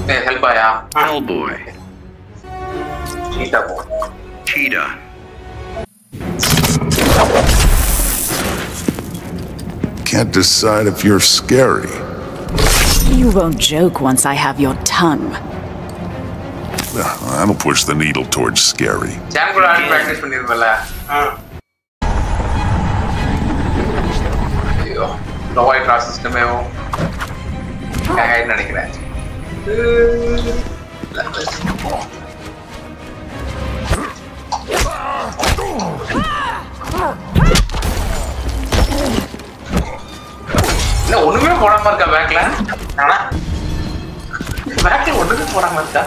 ஹெல்பாயா? Hellboy. Cheetah boy. Cheetah. Can't decide if you're scary. You won't joke once I have your tongue. That'll push the needle towards scary. Chan கூட ஆடி practice பண்ணிருப்பல. ஐயோ, லோவாய் draw சிஸ்டமே கேங்க நினைக்கிறேன். இல்ல ஒண்ணுமே போடாம இருக்கா பேக்ல? ஆனா பேக்ல ஒண்ணுமே போடாம இருக்கா?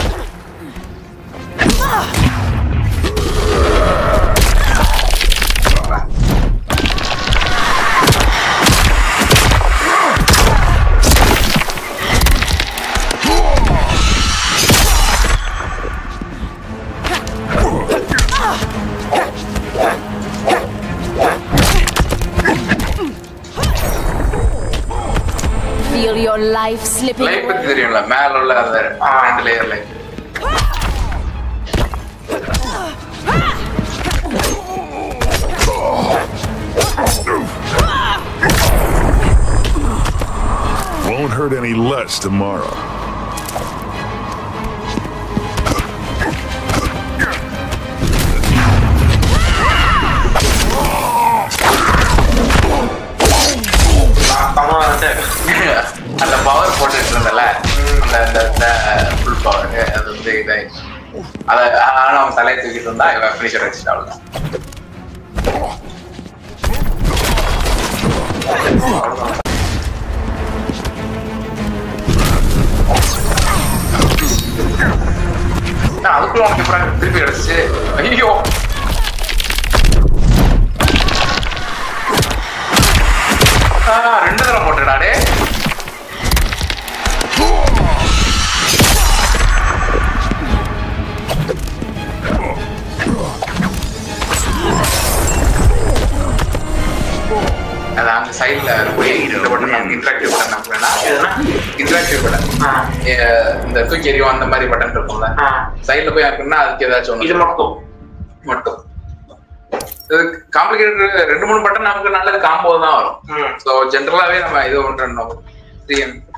Feel your life slipping life பத்தி தெரியும்ல, மேல உள்ள அந்த ரெண்டு layer life. Won't hurt any less tomorrow. அந்த பவர் போட்டுட்டு இருந்தல, அந்த ஃபுல் பவர் அது வந்து இதாயிடுச்சு. அதை ஆனால் அவன் தலையை தூக்கிட்டு இருந்தா இவன் ஃபினிஷர் வச்சுட்டு அவ்வளோதான். அதுக்குள்ள உனக்கு அப்புறம் திருப்பி கிடச்சிச்சு. ஐயோ ரெண்டு தடவை போட்டுடாடே. அது அந்த சைட்ல போய் இந்த பட்டன் நமக்கு இன்டராக்டிவ் பட்டன் நமக்கு இன்டராக்டிவ் பட்டன் இந்த தூக்கி எறியும் அந்த மாதிரி பட்டன் இருக்கும்ல, சைட்ல போய் அப்படின்னா அதுக்கு ஏதாச்சும் ஒன்று. இது மட்டும் காம்ப்ளிகேட்டட் 2-3 பட்டன் நமக்கு நல்லது காம்போ தான் வரும். ஸோ ஜென்ரலாவே நம்ம இது ஒன்று